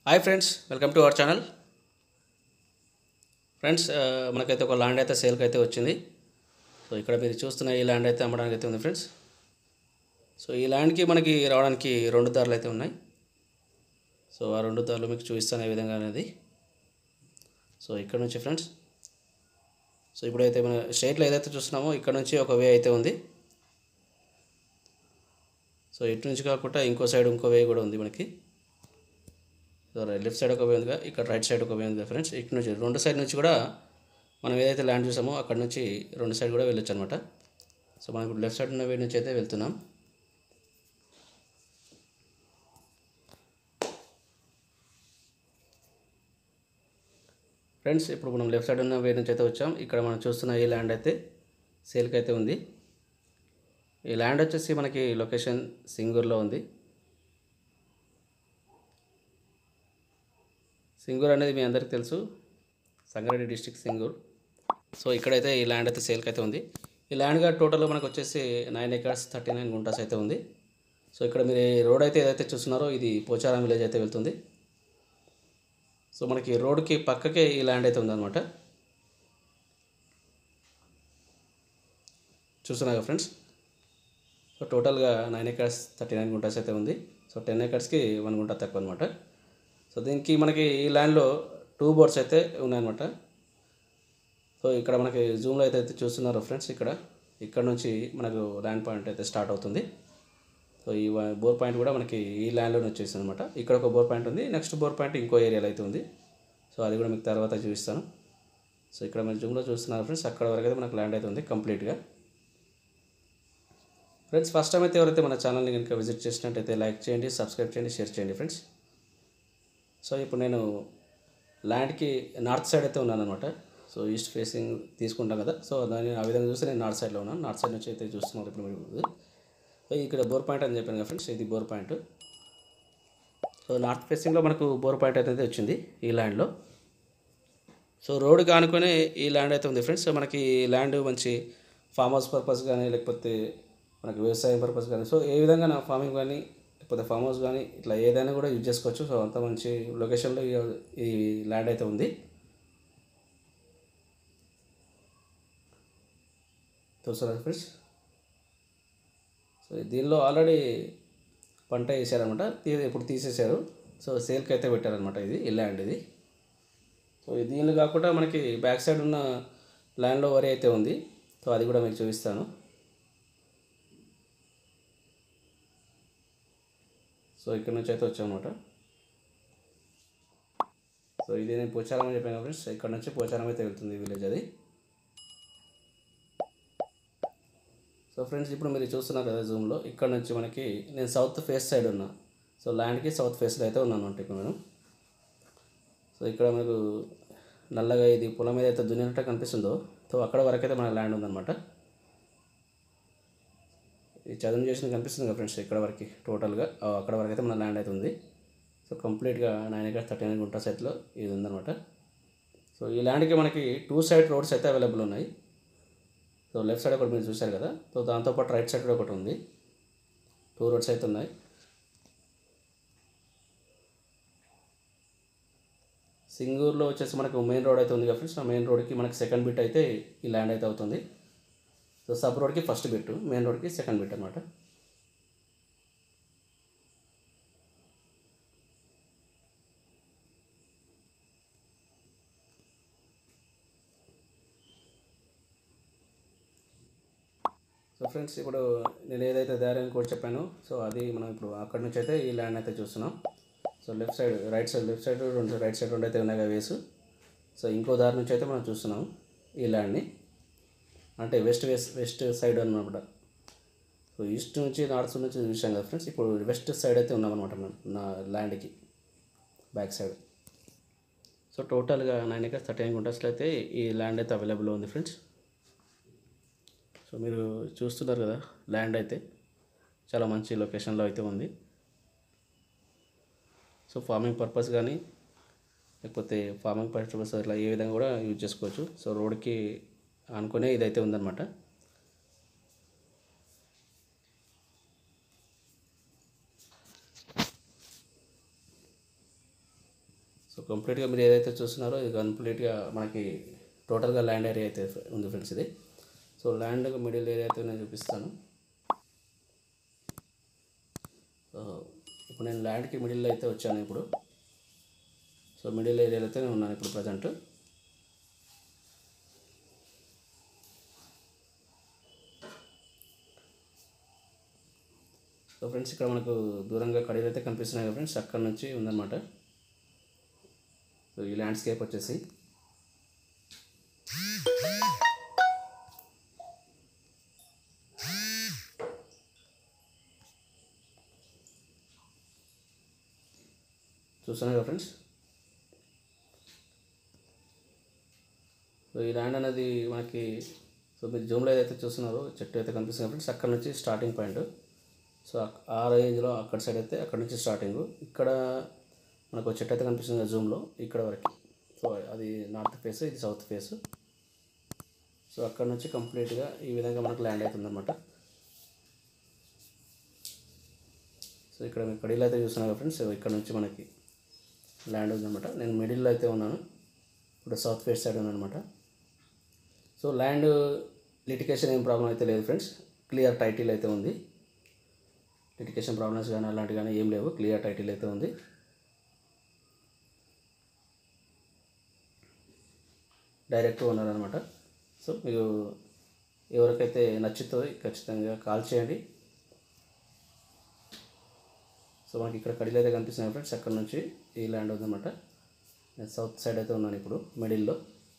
Hi friends, welcome to our channel. Friends, మనకైతే ఒక land అయితే సేల్కి అయితే వచ్చింది. సో ఇక్కడ మీరు చూస్తున్న ఈ ల్యాండ్ అయితే అమ్మడానికి అయితే ఉంది ఫ్రెండ్స్. సో ఈ ల్యాండ్కి మనకి రావడానికి రెండు దారులు అయితే ఉన్నాయి. సో ఆ రెండు దారులు మీకు చూపిస్తాను ఏ విధంగా అనేది. సో ఇక్కడ నుంచి ఫ్రెండ్స్, సో ఇప్పుడైతే మన స్ట్రైట్లో ఏదైతే చూస్తున్నామో ఇక్కడ నుంచి ఒక వే అయితే ఉంది. సో ఇటు నుంచి కాకుండా ఇంకో సైడ్ ఇంకో వే కూడా ఉంది మనకి. సో లెఫ్ట్ సైడ్ ఒక వే ఉందిగా, ఇక్కడ రైట్ సైడ్ ఒక వే ఉందిగా ఫ్రెండ్స్. ఇటు నుంచి రెండు సైడ్ నుంచి కూడా మనం ఏదైతే ల్యాండ్ చూసామో అక్కడ నుంచి రెండు సైడ్ కూడా వెళ్ళొచ్చు అనమాట. సో మనం ఇప్పుడు లెఫ్ట్ సైడ్ ఉన్న వే నుంచి అయితే వెళ్తున్నాం. ఫ్రెండ్స్, ఇప్పుడు మనం లెఫ్ట్ సైడ్ ఉన్న వే నుంచి అయితే వచ్చాం. ఇక్కడ మనం చూస్తున్న ఈ ల్యాండ్ అయితే సేల్కి అయితే ఉంది. ఈ ల్యాండ్ వచ్చేసి మనకి లొకేషన్ సింగూర్లో ఉంది. సింగూర్ అనేది మీ అందరికీ తెలుసు, సంగారెడ్డి డిస్ట్రిక్ట్ సింగూర్. సో ఇక్కడైతే ఈ ల్యాండ్ అయితే సేల్కి అయితే ఉంది. ఈ ల్యాండ్ గా టోటల్గా మనకు వచ్చేసి 9 acres 39 గుంటాస్ అయితే ఉంది. సో ఇక్కడ మీరు రోడ్ అయితే ఏదైతే చూస్తున్నారో ఇది పోచారం విలేజ్ అయితే వెళ్తుంది. సో మనకి రోడ్కి పక్కకే ఈ ల్యాండ్ అయితే ఉందన్నమాట. చూస్తున్నారా ఫ్రెండ్స్. సో టోటల్గా 9 acres 39 గుంటాస్ అయితే ఉంది. సో 10 acresకి 1 గుంట తక్కువ అనమాట. సో దీనికి మనకి ఈ ల్యాండ్లో 2 బోర్స్ అయితే ఉన్నాయన్నమాట. సో ఇక్కడ మనకి జూమ్లో అయితే చూస్తున్నారు ఫ్రెండ్స్. ఇక్కడ నుంచి మనకు ల్యాండ్ పాయింట్ అయితే స్టార్ట్ అవుతుంది. సో ఈ బోర్ పాయింట్ కూడా మనకి ఈ ల్యాండ్లోనే వచ్చేసింది అనమాట. ఇక్కడ ఒక బోర్ పాయింట్ ఉంది, నెక్స్ట్ బోర్ పాయింట్ ఇంకో ఏరియాలో అయితే ఉంది. సో అది కూడా మీకు తర్వాత చూపిస్తాను. సో ఇక్కడ మీరు జూమ్లో చూస్తున్నారు ఫ్రెండ్స్, అక్కడ వరకు అయితే మనకు ల్యాండ్ అయితే ఉంది కంప్లీట్గా. ఫ్రెండ్స్, ఫస్ట్ టైం అయితే ఎవరైతే మన ఛానల్ని కనుక విజిట్ చేసినట్టయితే లైక్ చేయండి, సబ్స్క్రైబ్ చేయండి, షేర్ చేయండి ఫ్రెండ్స్. సో ఇప్పుడు నేను ల్యాండ్కి నార్త్ సైడ్ అయితే ఉన్నాను అనమాట. సో ఈస్ట్ ఫేసింగ్ తీసుకుంటాం కదా, సో దాన్ని ఆ విధంగా చూస్తే నేను నార్త్ సైడ్లో ఉన్నాను. నార్త్ సైడ్ నుంచి అయితే చూస్తున్నారు ఇప్పుడు మీరు. సో ఇక్కడ బోర్ పాయింట్ అని చెప్పాను కదా ఫ్రెండ్స్, ఇది బోర్ పాయింట్. సో నార్త్ ఫేసింగ్లో మనకు బోర్ పాయింట్ అయితే వచ్చింది ఈ ల్యాండ్లో. సో రోడ్డుకి ఆనుకొని ఈ ల్యాండ్ అయితే ఉంది ఫ్రెండ్స్. సో మనకి ల్యాండ్ మంచి ఫామ్ హౌస్ పర్పస్ కానీ, లేకపోతే మనకి వ్యవసాయం పర్పస్ కానీ, సో ఏ విధంగా నా ఫార్మింగ్ కానీ లేకపోతే ఫామ్ హౌస్ కానీ ఇట్లా ఏదైనా కూడా యూజ్ చేసుకోవచ్చు. సో అంత మంచి లొకేషన్లో ఈ ల్యాండ్ అయితే ఉంది. చూసారా ఫ్రెండ్స్. సో దీనిలో ఆల్రెడీ పంట వేసారనమాట, ఇప్పుడు తీసేశారు. సో సేల్కి అయితే పెట్టారనమాట ఈ ల్యాండ్ ఇది. సో దీనిలో కాకుండా మనకి బ్యాక్ సైడ్ ఉన్న ల్యాండ్లో వరి అయితే ఉంది. సో అది కూడా మీకు చూపిస్తాను. సో ఇక్కడ నుంచి అయితే వచ్చామన్నమాట. సో ఇది నేను పోచారం అని చెప్పాను ఫ్రెండ్స్. ఇక్కడ నుంచి పోచారం అయితే వెళ్తుంది విలేజ్ అది. సో ఫ్రెండ్స్, ఇప్పుడు మీరు చూస్తున్నారు కదా జూమ్లో, ఇక్కడ నుంచి మనకి నేను సౌత్ ఫేస్ సైడ్ ఉన్నా. సో ల్యాండ్కి సౌత్ ఫేస్లో అయితే ఉన్నాను అంటే ఇప్పుడు నేను. సో ఇక్కడ మీకు నల్లగా ఇది పొలం మీద అయితే దున్నినట్టు కనిపిస్తుందో, సో అక్కడ వరకు అయితే మన ల్యాండ్ ఉందన్నమాట. ఈ చదువు చేసిన కనిపిస్తుంది కదా ఫ్రెండ్స్, ఇక్కడ వరకు టోటల్గా అక్కడ వరకు అయితే మన ల్యాండ్ అయితే ఉంది. సో కంప్లీట్గా 9 acres 39 గుంటా సైట్లో ఇది ఉందన్నమాట. సో ఈ ల్యాండ్కి మనకి 2 side రోడ్స్ అయితే అవైలబుల్ ఉన్నాయి. సో లెఫ్ట్ సైడ్ ఒకటి మీరు చూశారు కదా, సో దాంతోపాటు రైట్ సైడ్ ఒకటి ఉంది. 2 roads అయితే ఉన్నాయి. సింగూర్లో వచ్చేసి మనకు మెయిన్ రోడ్ అయితే ఉంది కదా ఫ్రెండ్స్. ఆ మెయిన్ రోడ్కి మనకి సెకండ్ బిట్ అయితే ఈ ల్యాండ్ అయితే అవుతుంది. సో సబ్ రోడ్కి ఫస్ట్ బిట్, మెయిన్ రోడ్కి సెకండ్ బిట్ అనమాట. సో ఫ్రెండ్స్, ఇప్పుడు నేను ఏదైతే దారి అని కూడా చెప్పాను, సో అది మనం ఇప్పుడు అక్కడ నుంచి అయితే ఈ ల్యాండ్ అయితే చూస్తున్నాం. So left side right side left side రెండు రైట్ సైడ్ రెండు అయితే ఉన్నాయి వేసు. సో ఇంకో దారి నుంచి అయితే మనం చూస్తున్నాం ఈ ల్యాండ్ని, అంటే వెస్ట్ సైడ్ అన్నమాట. సో ఈస్ట్ నుంచి నార్త్ నుంచి చూసాం కదా ఫ్రెండ్స్, ఇప్పుడు వెస్ట్ సైడ్ అయితే ఉన్నామన్నమాట మనం నా ల్యాండ్కి బ్యాక్ సైడ్. సో టోటల్గా 9 acres 39 గుంటాస్లో అయితే ఈ ల్యాండ్ అయితే అవైలబుల్ ఉంది ఫ్రెండ్స్. సో మీరు చూస్తున్నారు కదా, ల్యాండ్ అయితే చాలా మంచి లొకేషన్లో అయితే ఉంది. సో ఫార్మింగ్ పర్పస్ కానీ లేకపోతే ఫార్మింగ్ పర్పస్ ఇట్లా ఏ విధంగా కూడా యూజ్ చేసుకోవచ్చు. సో రోడ్కి అనుకునే ఇదైతే ఉందన్నమాట. సో కంప్లీట్గా మీరు ఏదైతే చూస్తున్నారో ఇది కంప్లీట్గా మనకి టోటల్గా ల్యాండ్ ఏరియా అయితే ఉంది ఫ్రెండ్స్ ఇది. సో ల్యాండ్ మిడిల్ ఏరియా అయితే నేను చూపిస్తాను. సో ఇప్పుడు నేను ల్యాండ్కి మిడిల్లో అయితే వచ్చాను ఇప్పుడు. సో మిడిల్ ఏరియాలో అయితే నేను ఉన్నాను ఇప్పుడు ప్రజెంట్. సో ఫ్రెండ్స్ ఇక్కడ మనకు దూరంగా కడీలు అయితే కనిపిస్తున్నాయి కదా ఫ్రెండ్స్, అక్కడ నుంచి ఉందన్నమాట. సో ఈ ల్యాండ్స్కేప్ వచ్చేసి చూస్తున్నాయి కదా ఫ్రెండ్స్. సో ఈ ల్యాండ్ అనేది మనకి, సో మీరు జూమ్లో ఏదైతే చూస్తున్నారో చెట్టు అయితే కనిపిస్తుంది ఫ్రెండ్స్, అక్కడ నుంచి స్టార్టింగ్ పాయింట్. సో ఆ రేంజ్లో అక్కడ సైడ్ అయితే అక్కడ నుంచి స్టార్టింగ్. ఇక్కడ మనకు చెట్టు అయితే కనిపిస్తుంది కదా జూమ్లో, ఇక్కడ వరకు. సో అది నార్త్ ఫేస్, ఇది సౌత్ ఫేస్. సో అక్కడ నుంచి కంప్లీట్గా ఈ విధంగా మనకు ల్యాండ్ అవుతుందన్నమాట. సో ఇక్కడ మీరు కడీలు అయితే చూస్తున్నారు కదా ఫ్రెండ్స్, ఇక్కడ నుంచి మనకి ల్యాండ్ ఉందన్నమాట. నేను మిడిల్లో అయితే ఉన్నాను, ఇప్పుడు సౌత్ ఫేస్ సైడ్ ఉందన్నమాట. సో ల్యాండ్ లిటికేషన్ ఏం ప్రాబ్లం అయితే లేదు ఫ్రెండ్స్, క్లియర్ టైటిల్ అయితే ఉంది. లిటికేషన్ ప్రాబ్లమ్స్ కానీ అలాంటివి కానీ ఏం లేవు, క్లియర్ టైటిల్ అయితే ఉంది. డైరెక్ట్ ఓనర్ అనమాట. సో మీరు ఎవరికైతే నచ్చుతుందో ఖచ్చితంగా కాల్ చేయండి. సో మనకి ఇక్కడ కడీలు అయితే కనిపిస్తున్నాయి ఫ్రెండ్స్, అక్కడ నుంచి ఈ ల్యాండ్ ఉందన్నమాట. నేను సౌత్ సైడ్ అయితే ఉన్నాను ఇప్పుడు మిడిల్లో.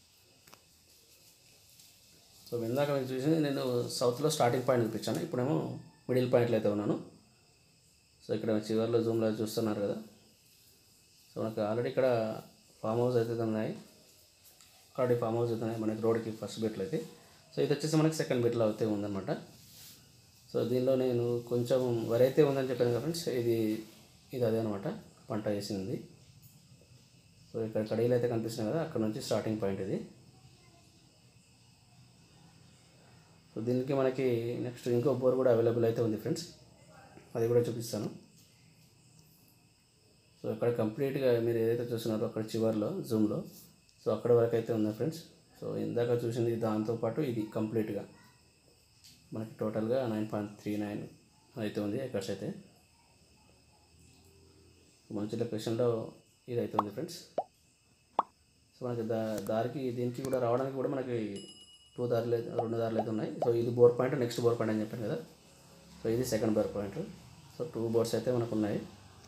సో ఇందాక మీరు చూసింది నేను సౌత్లో స్టార్టింగ్ పాయింట్ చూపించాను, ఇప్పుడేమో మిడిల్ పాయింట్లో అయితే ఉన్నాను. సో ఇక్కడ చివరిలో జూమ్లో చూస్తున్నారు కదా. సో మనకు ఆల్రెడీ ఇక్కడ ఫామ్ హౌస్ అయితే ఉన్నాయి, ఆల్రెడీ ఫామ్ హౌస్ అయితే ఉన్నాయి మనకి రోడ్కి ఫస్ట్ బిట్లో అయితే. సో ఇది వచ్చేసి మనకి సెకండ్ బిట్లో అయితే ఉందన్నమాట. సో దీనిలో నేను కొంచెం వరి అయితే ఉందని చెప్పాను కదా ఫ్రెండ్స్, ఇది అదే అనమాట పంట వేసింది. సో ఇక్కడ కడీలు అయితే కనిపిస్తున్నాయి కదా, అక్కడ నుంచి స్టార్టింగ్ పాయింట్ ఇది. సో దీనికి మనకి నెక్స్ట్ ఇంకో బోర్ కూడా అవైలబుల్ అయితే ఉంది ఫ్రెండ్స్, అది కూడా చూపిస్తాను. సో ఇక్కడ కంప్లీట్గా మీరు ఏదైతే చూస్తున్నారో అక్కడ చివర్లో జూమ్లో, సో అక్కడ వరకు అయితే ఉంది ఫ్రెండ్స్. సో ఇందాక చూసింది దాంతోపాటు ఇది కంప్లీట్గా మనకి టోటల్గా 9.39 అయితే ఉంది ఎకర్స్ అయితే. మంచి లొకేషన్లో ఇది అయితే ఉంది ఫ్రెండ్స్. సో మనకి దారికి దీనికి కూడా రావడానికి కూడా మనకి రెండు దారులు అయితే ఉన్నాయి. సో ఇది bore point, next bore point అని చెప్పాను కదా. సో ఇది second bore point. So 2 bores అయితే మనకు ఉన్నాయి.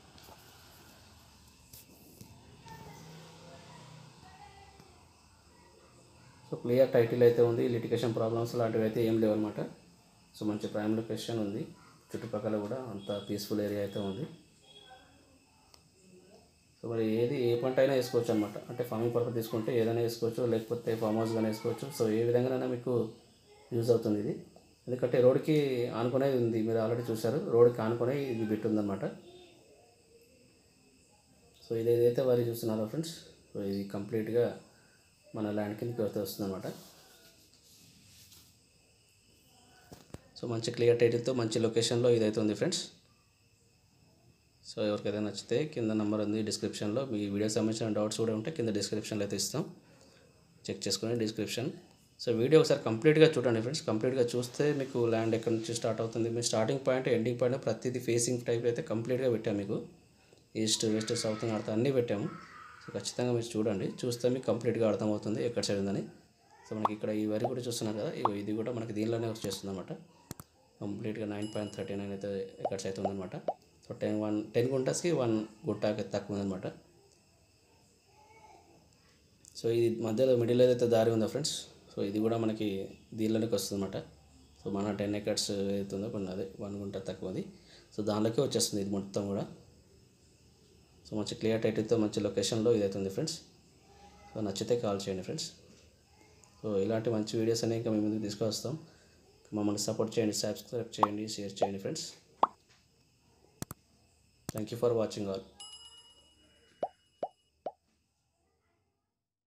సో క్లియర్ టైటిల్ అయితే ఉంది, లిటికేషన్ ప్రాబ్లమ్స్ లాంటివి అయితే ఏం లేవు అనమాట. సో మంచి ప్రైమ్ లొకేషన్ ఉంది, చుట్టుపక్కల కూడా అంత పీస్ఫుల్ ఏరియా అయితే ఉంది. సో మరి ఏ పంట అయినా వేసుకోవచ్చు అనమాట, అంటే ఫార్మింగ్ పర్పస్ తీసుకుంటే ఏదైనా వేసుకోవచ్చు, లేకపోతే ఫామ్ హౌస్ కానీ వేసుకోవచ్చు. సో ఏ విధంగానైనా మీకు యూజ్ అవుతుంది ఇది, ఎందుకంటే రోడ్కి ఆనుకునేది ఉంది, మీరు ఆల్రెడీ చూశారు, రోడ్కి ఆనుకునే ఇది బిట్ ఉందన్నమాట. సో ఇది ఏదైతే వరి చూస్తున్నారో ఫ్రెండ్స్, సో ఇది కంప్లీట్గా మన ల్యాండ్ కిందకి అయితే వస్తుందన్నమాట. సో మంచి క్లియర్ టైటిల్తో మంచి లొకేషన్లో ఇదైతే ఉంది ఫ్రెండ్స్. సో ఎవరికైతే నచ్చితే కింద నెంబర్ ఉంది డిస్క్రిప్షన్లో, మీ వీడియోకి సంబంధించిన డౌట్స్ కూడా ఉంటే కింద డిస్క్రిప్షన్లో అయితే ఇస్తాం, చెక్ చేసుకుని డిస్క్రిప్షన్. సో వీడియో ఒకసారి కంప్లీట్గా చూడండి ఫ్రెండ్స్, కంప్లీట్గా చూస్తే మీకు ల్యాండ్ ఎక్కడి నుంచి స్టార్ట్ అవుతుంది, మీ స్టార్టింగ్ పాయింట్ ఎండింగ్ పాయింట్ ప్రతిదీ ఫేసింగ్ టైప్ అయితే కంప్లీట్గా పెట్టాము మీకు, ఈస్ట్ వెస్ట్ సౌత్ నార్త్ అన్నీ పెట్టాము. సో ఖచ్చితంగా మీరు చూడండి, చూస్తే మీకు కంప్లీట్గా అర్థమవుతుంది ఎక్కడ సైడ్ ఉందని. సో మనకి ఇక్కడ ఈ వరి కూడా చూస్తున్నారు కదా, ఇది కూడా మనకి దీనిలోనే వచ్చేస్తుంది అనమాట. కంప్లీట్గా 9.39 అయితే ఎకర్స్ అయితే ఉందన్నమాట. సో 10 గుంటస్కి 1 గుంటకి తక్కువ ఉందన్నమాట. సో ఇది మధ్యలో మిడిల్ ఏదైతే దారి ఉందో ఫ్రెండ్స్, సో ఇది కూడా మనకి దీనిలోకి వస్తుంది అనమాట. సో మన 10 ఎకర్స్ ఏదైతుందో కొన్ని అదే 1 గుంట తక్కువ ఉంది, సో దానిలోకి వచ్చేస్తుంది ఇది మొత్తం కూడా. సో మంచి క్లియర్ టైటిల్తో మంచి లొకేషన్లో ఇదైతే ఉంది ఫ్రెండ్స్. సో నచ్చితే కాల్ చేయండి ఫ్రెండ్స్. సో ఇలాంటి మంచి వీడియోస్ అనేవి ఇంకా మీ ముందుకు తీసుకొస్తాం, మమ్మల్ని సపోర్ట్ చేయండి, సబ్స్క్రైబ్ చేయండి, షేర్ చేయండి friends. Thank you for watching all.